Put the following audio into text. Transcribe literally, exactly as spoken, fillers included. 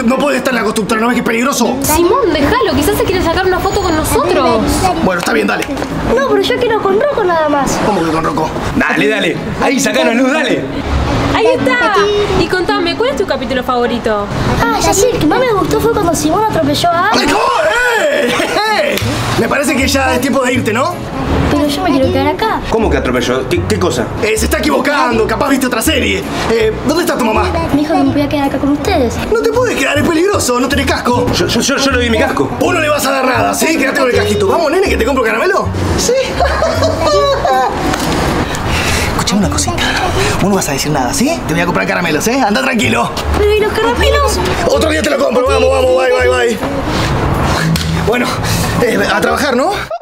no puede estar en la constructora, ¿no ves que es peligroso? Simón, déjalo, quizás se quiere sacar una foto con nosotros. Bueno, está bien, dale. No, pero yo quiero con Rocco nada más. ¿Cómo que con Rocco? Dale, dale. Ahí, sacanos luz, dale. Ahí está. Y contame, ¿cuál es tu capítulo favorito? Ah, ya sé, el que más me gustó fue cuando Simón atropelló a... ¡Ay, cómo! ¡Eh! ¡Eh! Me parece que ya es tiempo de irte, ¿no? Pero yo me quiero quedar acá. ¿Cómo que atropelló? ¿Qué, qué cosa? Eh, se está equivocando, capaz viste otra serie. Eh, ¿dónde está tu mamá? Me dijo que me podía quedar acá con ustedes. No te puedes quedar, es peligroso, no tenés casco. Yo, yo, yo, yo le di mi casco. Vos no le vas a dar nada, ¿sí? Quédate con el casquito. Vamos, nene, que te compro caramelo. Sí. Escuchame una cosita. Vos no vas a decir nada, ¿sí? Te voy a comprar caramelos, ¿eh? Anda tranquilo. Pero ¿y los caramelos? Otro día te lo compro, vamos, vamos, bye, bye, bye. Bueno, eh, a trabajar, ¿no?